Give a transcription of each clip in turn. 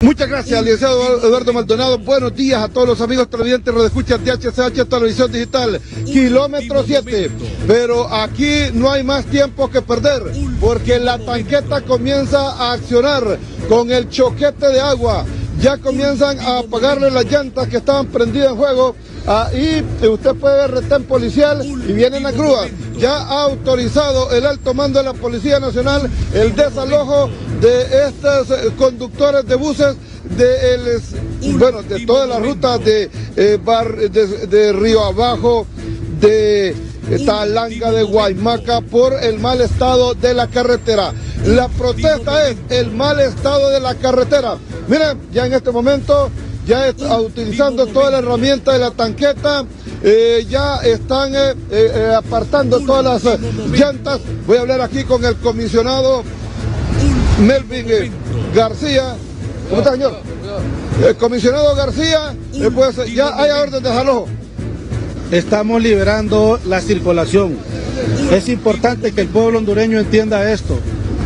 Muchas gracias, licenciado Eduardo Maldonado. Buenos días a todos los amigos televidentes, radioescuchas de HCH Televisión Digital, kilómetro 7. Pero aquí no hay más tiempo que perder, porque la tanqueta comienza a accionar con el choquete de agua. Ya comienzan a apagarle las llantas que estaban prendidas en juego. Ahí usted puede ver retén policial y vienen las grúas. Ya ha autorizado el alto mando de la Policía Nacional el desalojo de estos conductores de buses de toda la ruta de Río Abajo, de Talanga, de Guaymaca, por el mal estado de la carretera. La protesta es el mal estado de la carretera. Miren, ya en este momento ya está utilizando toda la herramienta de la tanqueta, ya están apartando todas las llantas. Voy a hablar aquí con el comisionado Melvin García. ¿Cómo está, señor? El comisionado García, pues ya hay orden de desalojo. Estamos liberando la circulación. Es importante que el pueblo hondureño entienda esto.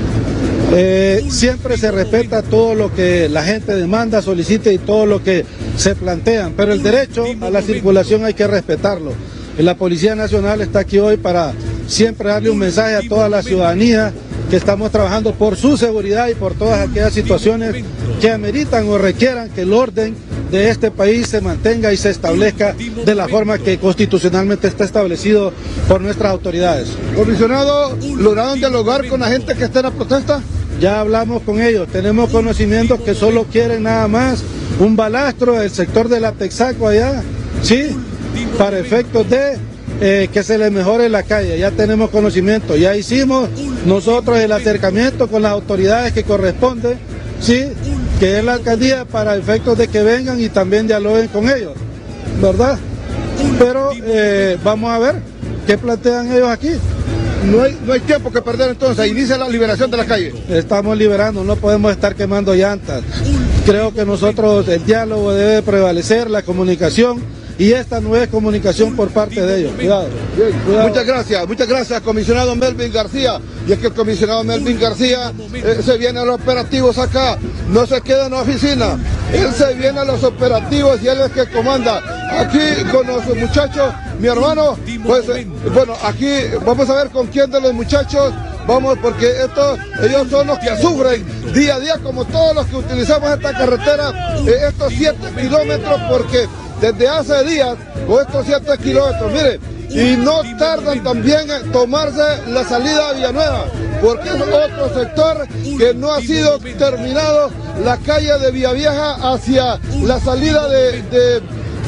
Siempre se respeta todo lo que la gente demanda, solicita y todo lo que se plantean, pero el derecho a la circulación hay que respetarlo. Y la Policía Nacional está aquí hoy para siempre darle un mensaje a toda la ciudadanía que estamos trabajando por su seguridad y por todas aquellas situaciones que ameritan o requieran que el orden de este país se mantenga y se establezca de la forma que constitucionalmente está establecido por nuestras autoridades. Comisionado, ¿lograron dialogar con la gente que está en la protesta? Ya hablamos con ellos, tenemos conocimientos que solo quieren nada más un balastro del sector de la Texaco allá, ¿sí? Para efectos de que se les mejore la calle. Ya tenemos conocimiento, ya hicimos nosotros el acercamiento con las autoridades que corresponden, ¿sí? Que es la alcaldía, para efectos de que vengan y también dialoguen con ellos, ¿verdad? Pero vamos a ver qué plantean ellos aquí. No hay tiempo que perder, entonces inicia la liberación de la calle. Estamos liberando, no podemos estar quemando llantas. Creo que nosotros, el diálogo debe prevalecer, la comunicación, y esta no es comunicación por parte de ellos. Cuidado. Bien, cuidado. Muchas gracias, comisionado Melvin García. Y es que el comisionado Melvin García se viene a los operativos acá, no se queda en la oficina, él se viene a los operativos y él es el que comanda. Aquí con los muchachos, mi hermano, pues bueno, aquí vamos a ver con quién de los muchachos vamos, porque ellos son los que sufren día a día, como todos los que utilizamos esta carretera, estos 7 kilómetros, porque desde hace días, con estos 7 kilómetros, mire, y no tardan también en tomarse la salida a Villanueva, porque es otro sector que no ha sido terminado, la calle de Villavieja hacia la salida de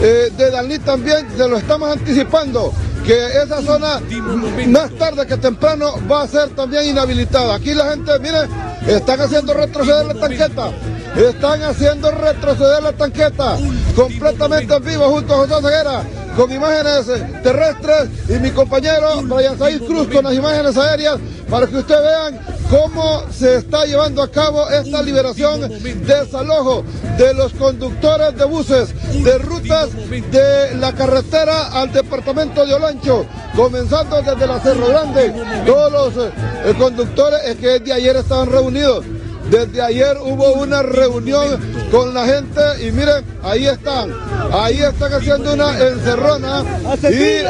Dalí también, se lo estamos anticipando, que esa zona más tarde que temprano va a ser también inhabilitada. Aquí la gente, mire, están haciendo retroceder la tanqueta. Están haciendo retroceder la tanqueta completamente en vivo junto a José Ceguera, con imágenes terrestres, y mi compañero Brian Said Cruz con las imágenes aéreas, para que ustedes vean cómo se está llevando a cabo esta liberación, desalojo de los conductores de buses de rutas de la carretera al departamento de Olancho, comenzando desde la Cerro Grande. Todos los conductores, es que desde ayer estaban reunidos. Desde ayer hubo una reunión con la gente y miren, ahí están haciendo una encerrona, y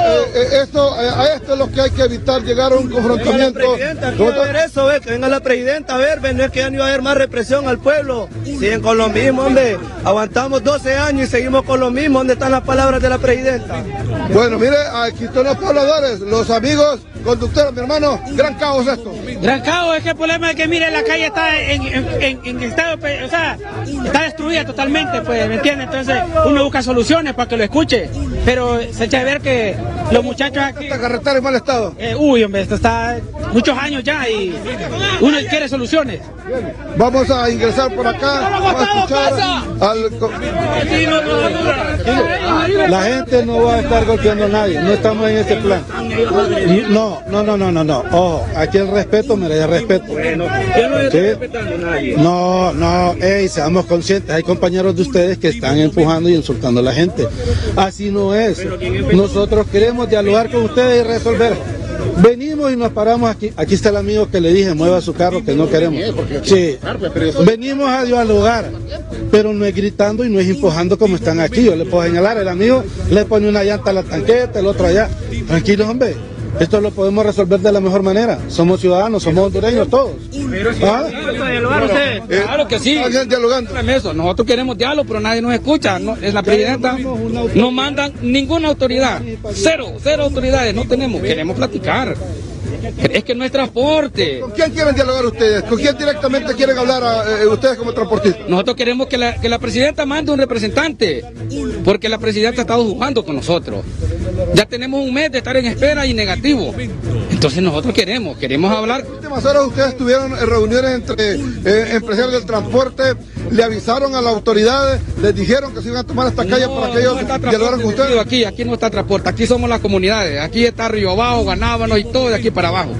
a esto es lo que hay que evitar, llegar a un confrontamiento. Que venga la presidenta a ver, no es que ya no iba a haber más represión al pueblo, siguen con lo mismo, hombre, aguantamos 12 años y seguimos con lo mismo. ¿Dónde están las palabras de la presidenta? Bueno, mire, aquí están los pobladores, los amigos conductores, mi hermano, gran caos esto. Gran caos, es que el problema es que, mire, la calle está en estado, o sea, está destruida totalmente, pues, ¿me entiende? Entonces uno busca soluciones para que lo escuche, pero se echa de ver que los muchachos aquí... Esta carretera en mal estado. Hombre, esto está muchos años ya y uno quiere soluciones. Bien. Vamos a ingresar por acá, vamos a escuchar al... La gente no va a estar golpeando a nadie, no estamos en ese plan. No. Ojo, aquí el respeto merece respeto. Bueno, yo no estoy respetando a nadie. No, seamos conscientes, hay compañeros de ustedes que están empujando y insultando a la gente. Así no es. Nosotros queremos dialogar con ustedes y resolver. venimos y nos paramos aquí. Aquí está el amigo que le dije, mueva su carro, que no queremos. Sí, venimos a dialogar, pero no es gritando y no es empujando como están aquí. Yo le puedo señalar, el amigo le pone una llanta a la tanqueta, el otro allá. Tranquilos, hombre. Esto lo podemos resolver de la mejor manera. Somos ciudadanos, somos hondureños todos. Claro que sí. Nosotros queremos diálogo, pero nadie nos escucha. En la presidenta no mandan ninguna autoridad. Cero autoridades no tenemos. Queremos platicar. Es que no es transporte. ¿Con quién quieren dialogar ustedes? ¿Con quién directamente quieren hablar ustedes como transportistas? Nosotros queremos que la presidenta mande un representante, porque la presidenta ha estado jugando con nosotros. Ya tenemos un mes de estar en espera y negativo. Entonces nosotros queremos hablar. En las últimas horas ustedes tuvieron reuniones entre empresarios del transporte, le avisaron a las autoridades, les dijeron que se iban a tomar esta calle para que ellos dialogaran con ustedes. Aquí no está transporte, aquí somos las comunidades, aquí está Río Bajo, Guanábano y todo de aquí para abajo.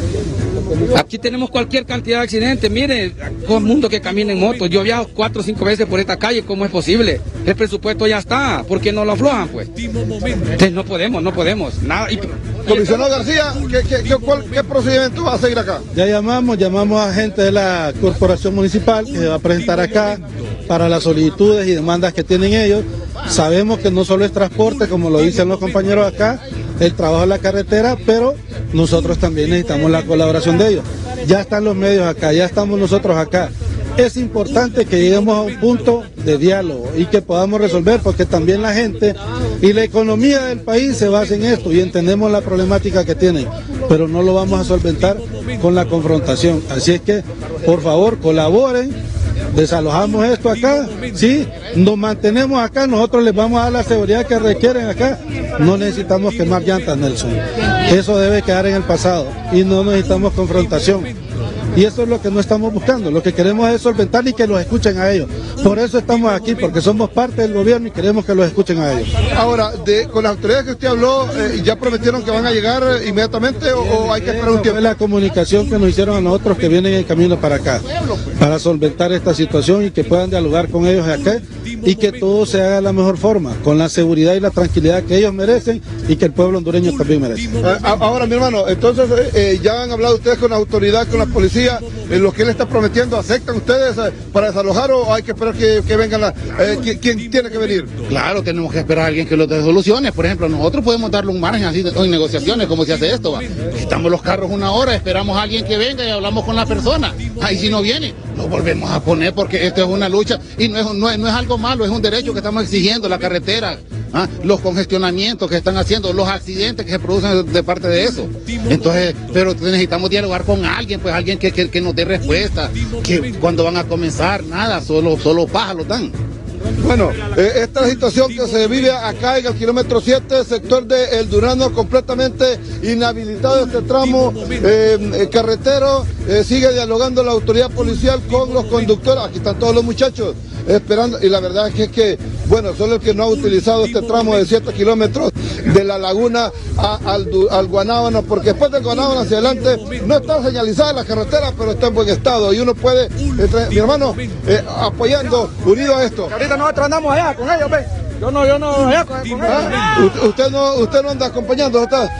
Aquí tenemos cualquier cantidad de accidentes. Mire, todo el mundo que camina en moto. Yo viajo 4 o 5 veces por esta calle. ¿Cómo es posible? El presupuesto ya está. ¿Por qué no lo aflojan, pues? Entonces no podemos. Nada. Comisionado García, ¿qué procedimiento va a seguir acá? Ya llamamos a gente de la corporación municipal que se va a presentar acá para las solicitudes y demandas que tienen ellos. Sabemos que no solo es transporte, como lo dicen los compañeros acá, el trabajo en la carretera, pero nosotros también necesitamos la colaboración de ellos. Ya están los medios acá, ya estamos nosotros acá. Es importante que lleguemos a un punto de diálogo y que podamos resolver, porque también la gente y la economía del país se basa en esto y entendemos la problemática que tienen, pero no lo vamos a solventar con la confrontación. Así es que, por favor, colaboren. Desalojamos esto acá, sí, nos mantenemos acá, nosotros les vamos a dar la seguridad que requieren acá. No necesitamos quemar llantas, Nelson. Eso debe quedar en el pasado y no necesitamos confrontación. Y eso es lo que no estamos buscando, lo que queremos es solventar y que los escuchen a ellos. Por eso estamos aquí, porque somos parte del gobierno y queremos que los escuchen a ellos. Ahora, con las autoridades que usted habló, ¿ya prometieron que van a llegar inmediatamente o hay que esperar un tiempo? Es la comunicación que nos hicieron a nosotros que vienen en camino para acá, para solventar esta situación y que puedan dialogar con ellos acá y que todo se haga de la mejor forma, con la seguridad y la tranquilidad que ellos merecen y que el pueblo hondureño también merece. Ahora, mi hermano, entonces, ¿ya han hablado ustedes con la autoridad, con la policía? Lo que él está prometiendo, ¿aceptan ustedes para desalojar o hay que esperar que vengan ¿quién tiene que venir? Claro, tenemos que esperar a alguien que lo dé soluciones. Por ejemplo, nosotros podemos darle un margen así en negociaciones, como se hace esto, ¿va? Estamos los carros 1 hora, esperamos a alguien que venga y hablamos con la persona. Ahí si no viene, lo volvemos a poner porque esto es una lucha y no es algo malo, es un derecho que estamos exigiendo, la carretera. Los congestionamientos que están haciendo, los accidentes que se producen de parte de eso. Entonces, pero necesitamos dialogar con alguien, pues alguien que nos dé respuesta, que cuando van a comenzar, nada, solo paja lo dan. Bueno, esta es la situación que se vive acá en el kilómetro 7, sector de El Durazno, completamente inhabilitado este tramo carretero. Sigue dialogando la autoridad policial con los conductores. Aquí están todos los muchachos esperando, y la verdad es que bueno, solo el que no ha utilizado este tramo de 7 kilómetros de la laguna al Guanábano, porque después del Guanábano hacia adelante no está señalizada la carretera, pero está en buen estado y uno puede, mi hermano, apoyando, unido a esto. Ahorita nosotros andamos allá con ellos, ve. Yo no allá con ellos. Usted no anda acompañando,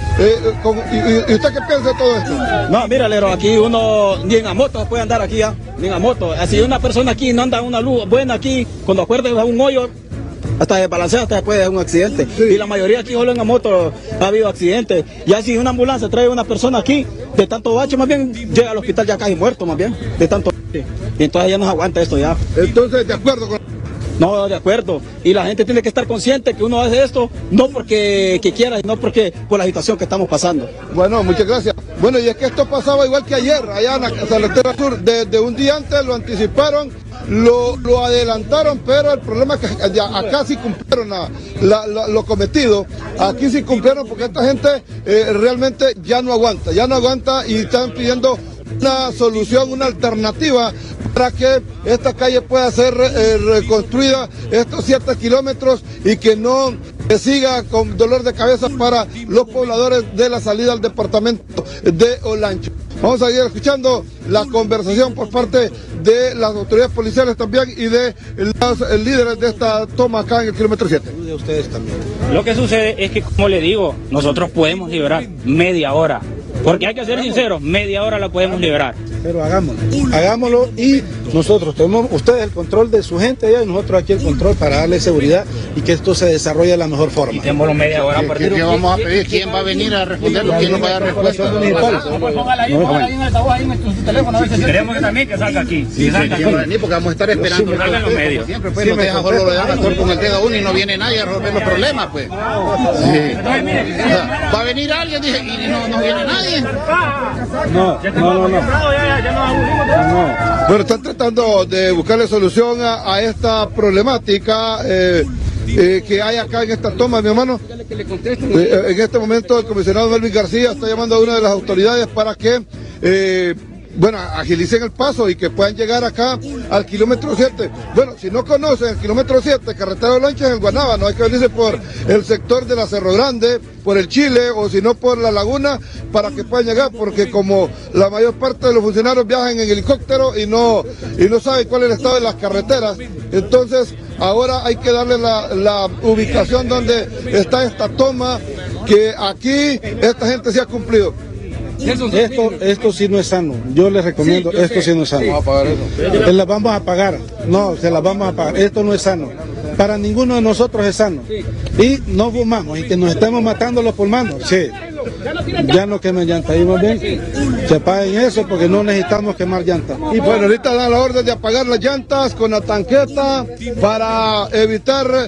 ¿y usted qué piensa de todo esto? No, mira, Lero, aquí uno ni en la moto puede andar aquí ya, ni en la moto. Así una persona aquí no anda una luz buena aquí, cuando acuerde a un hoyo, hasta de balanceo, hasta después de un accidente. Sí. Y la mayoría aquí solo en la moto ha habido accidentes. Ya si una ambulancia trae una persona aquí, de tanto bache, más bien llega al hospital ya casi muerto, más bien, de tanto bache. Y entonces ya nos aguanta esto ya. Entonces, ¿de acuerdo con...? No, de acuerdo. Y la gente tiene que estar consciente que uno hace esto no porque quiera, sino porque por la situación que estamos pasando. Bueno, muchas gracias. Bueno, y es que esto pasaba igual que ayer, allá en la carretera sur. Desde un día antes lo anticiparon, lo adelantaron, pero el problema es que acá sí cumplieron lo cometido. Aquí sí cumplieron porque esta gente realmente ya no aguanta y están pidiendo una solución, una alternativa para que esta calle pueda ser reconstruida, estos 7 kilómetros, y que no siga con dolor de cabeza para los pobladores de la salida al departamento de Olancho. Vamos a seguir escuchando la conversación por parte de las autoridades policiales también y de los líderes de esta toma acá en el kilómetro 7. Lo que sucede es que, como le digo, nosotros podemos liberar media hora, Porque hay que ser sinceros, media hora la podemos liberar. Pero hagámoslo y nosotros tenemos ustedes el control de su gente allá y nosotros aquí el control para darle seguridad y que esto se desarrolle de la mejor forma. Tenemos media hora. ¿Qué vamos a pedir? ¿Quién va a venir a responderlo? ¿Quién nos va a dar respuesta? Queremos también que salga aquí. Sí, porque vamos a estar esperando. Siempre pues nos dejan solo de actor con el dedo uno y no viene nadie a resolver los problemas, pues. Va a venir alguien, dije, y no viene nadie. No. Bueno, están tratando de buscarle solución a esta problemática que hay acá en esta toma, mi hermano. En este momento el comisionado Melvin García está llamando a una de las autoridades para que agilicen el paso y que puedan llegar acá al kilómetro 7. Bueno, si no conocen el kilómetro 7, carretera de Lanchas en Guanábana, no hay que venirse por el sector de la Cerro Grande, por el Chile o si no por la Laguna para que puedan llegar, porque como la mayor parte de los funcionarios viajan en helicóptero y no saben cuál es el estado de las carreteras, entonces ahora hay que darle la ubicación donde está esta toma, que aquí esta gente se ha cumplido. Esto sí no es sano. Yo les recomiendo, esto sí no es sano. Vamos a pagar eso. Se las vamos a pagar. No, se las vamos a pagar. Esto no es sano. Para ninguno de nosotros es sano. Y no fumamos y que nos estemos matando los pulmones. Sí. Ya no quemen llantas. Ahí más bien. Se paguen eso porque no necesitamos quemar llantas. Y bueno, ahorita dan la orden de apagar las llantas con la tanqueta para evitar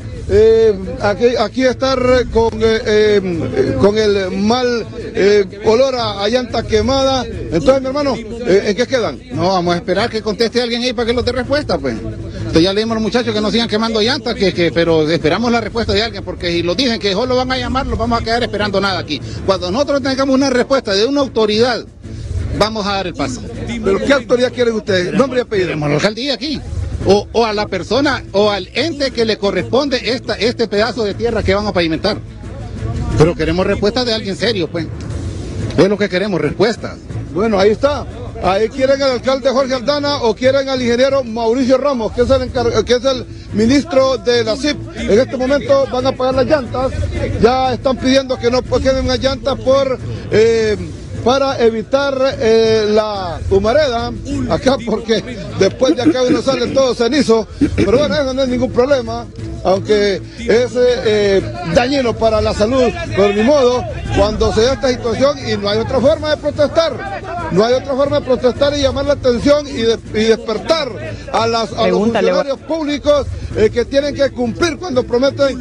aquí estar con el mal olor a llanta quemada. Entonces, mi hermano, ¿en qué quedan? No, vamos a esperar que conteste alguien ahí para que nos dé respuesta, pues. Entonces ya le dimos a los muchachos que nos sigan quemando llantas, pero esperamos la respuesta de alguien, porque si lo dicen que solo van a llamar, los vamos a quedar esperando nada aquí. Cuando nosotros tengamos una respuesta de una autoridad, vamos a dar el paso. ¿Pero qué autoridad quieren ustedes? ¿Nombre y apellido? Tenemos la alcaldía aquí. O a la persona o al ente que le corresponde este pedazo de tierra que van a pavimentar. Pero queremos respuestas de alguien serio, pues. Es lo que queremos, respuestas. Bueno, ahí está. Ahí quieren al alcalde Jorge Aldana o quieren al ingeniero Mauricio Ramos, que es el ministro de la CIP. En este momento van a apagar las llantas. Ya están pidiendo que no queden las llantas para evitar la humareda acá, porque después de acá uno sale todo cenizo. Pero bueno, eso no es ningún problema, aunque es dañino para la salud. Por mi modo, cuando se da esta situación y no hay otra forma de protestar, y llamar la atención y despertar a los funcionarios públicos que tienen que cumplir cuando prometen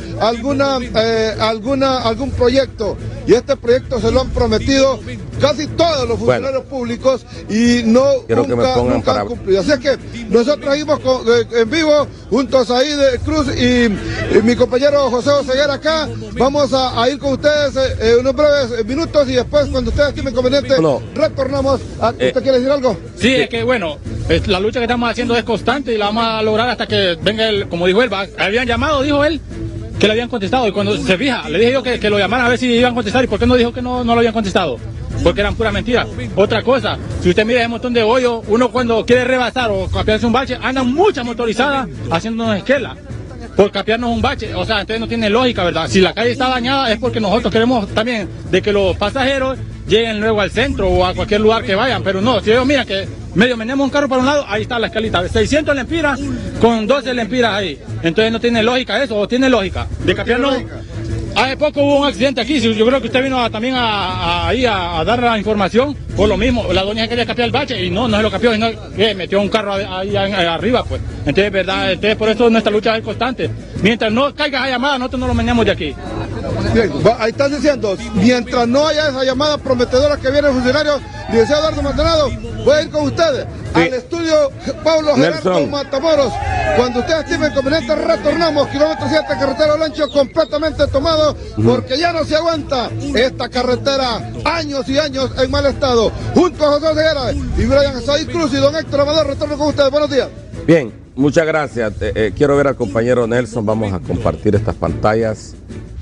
algún proyecto. Y este proyecto se lo han prometido casi todos los funcionarios públicos y nunca han cumplido. Así es que nosotros seguimos en vivo junto a Said Cruz y mi compañero José Oseguera acá. Vamos a ir con ustedes unos breves minutos y después, cuando ustedes estimen conveniente, retornamos. ¿Usted quiere decir algo? Sí, es que bueno, la lucha que estamos haciendo es constante y la vamos a lograr hasta que venga como dijo él, habían llamado, dijo él, que le habían contestado, y cuando se fija, le dije yo que lo llamaran a ver si iban a contestar. ¿Y por qué no dijo que no lo habían contestado? Porque eran pura mentira. Otra cosa, si usted mira ese montón de hoyos, uno cuando quiere rebasar o capearse un bache, andan muchas motorizadas haciéndonos esquela por capearnos un bache. O sea, entonces no tiene lógica, ¿verdad? Si la calle está dañada es porque nosotros queremos también de que los pasajeros lleguen luego al centro o a cualquier lugar que vayan, pero no, si ellos miran que medio menemos un carro para un lado, ahí está la escalita, 600 lempiras con 12 lempiras ahí. Entonces no tiene lógica eso, o tiene lógica de capearnos. Hace poco hubo un accidente aquí, yo creo que usted vino también ahí a dar la información por lo mismo. La doña quería capear el bache y no se lo capeó, sino que metió un carro ahí arriba, pues. Entonces, verdad, por eso nuestra lucha es constante. Mientras no caiga esa llamada, nosotros no lo meneamos de aquí. Bien, ahí están diciendo, mientras no haya esa llamada prometedora que viene el funcionario, licenciado Eduardo Maldonado, voy a ir con ustedes al estudio Pablo Gerardo Matamoros. Cuando ustedes estimen conveniente, retornamos, kilómetro 7, carretera Olancho completamente tomado, porque ya no se aguanta esta carretera, años y años en mal estado. Junto a José Oseguera y Brian Said Cruz y don Héctor Amador, retorno con ustedes. Buenos días. Bien, muchas gracias. Quiero ver al compañero Nelson, vamos a compartir estas pantallas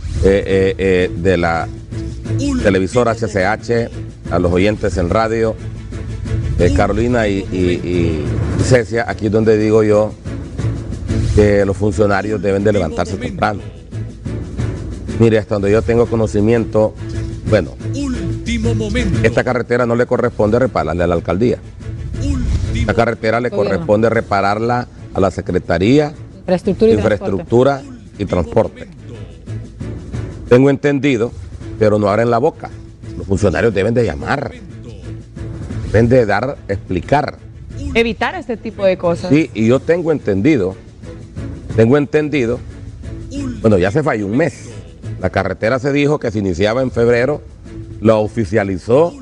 de la televisora HCH, a los oyentes en radio, Carolina y Cecia, aquí es donde digo yo que los funcionarios deben de levantarse temprano. Mire, hasta donde yo tengo conocimiento, bueno, Esta carretera no le corresponde repararle a la alcaldía. Esta carretera le corresponde repararla a la Secretaría de Infraestructura y Transporte. Tengo entendido, pero no abren la boca. Los funcionarios deben de llamar, deben de explicar. Evitar este tipo de cosas. Sí, y yo tengo entendido, bueno, ya se falló un mes. La carretera se dijo que se iniciaba en febrero, lo oficializó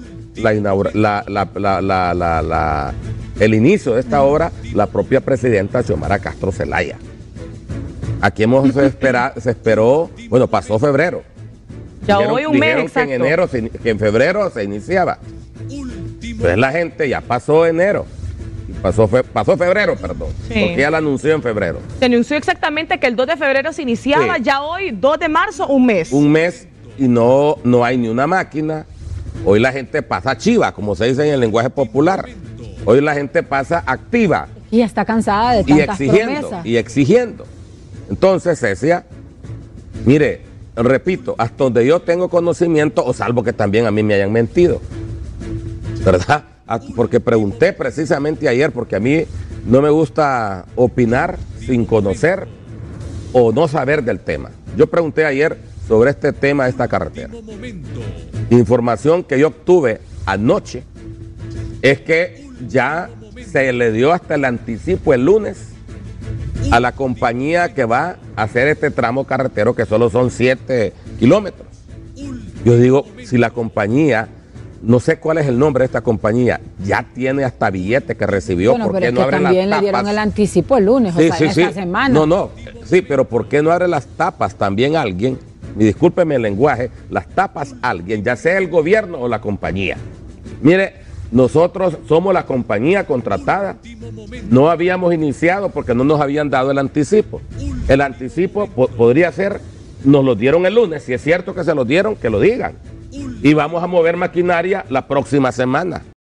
el inicio de esta obra la propia presidenta Xiomara Castro Zelaya. Aquí se esperó, bueno, pasó febrero. Ya hoy un mes exacto. Que en febrero se iniciaba. Entonces la gente ya pasó enero. Pasó febrero, perdón. Sí. Porque ya la anunció en febrero. Se anunció exactamente que el 2 de febrero se iniciaba, sí. Ya hoy, 2 de marzo, un mes. Un mes y no hay ni una máquina. Hoy la gente pasa chiva, como se dice en el lenguaje popular. Hoy la gente pasa activa. Y está cansada de tantas promesas. Y exigiendo. Entonces, Cecia, mire, repito, hasta donde yo tengo conocimiento, o salvo que también a mí me hayan mentido, ¿verdad? Porque pregunté precisamente ayer, porque a mí no me gusta opinar sin conocer o no saber del tema. Yo pregunté ayer sobre este tema de esta carretera. Información que yo obtuve anoche es que ya se le dio hasta el anticipo el lunes a la compañía que va a hacer este tramo carretero, que solo son 7 kilómetros. Yo digo, si la compañía, no sé cuál es el nombre de esta compañía, ya tiene hasta billete que recibió, bueno, ¿por qué no abren las tapas? También le dieron el anticipo el lunes, sí, o sea, esta semana. Sí, pero ¿por qué no abre las tapas también alguien? Y discúlpeme el lenguaje, las tapas alguien, ya sea el gobierno o la compañía. Mire, nosotros somos la compañía contratada, no habíamos iniciado porque no nos habían dado el anticipo. El anticipo podría ser, nos lo dieron el lunes, si es cierto que se lo dieron, que lo digan. Y vamos a mover maquinaria la próxima semana.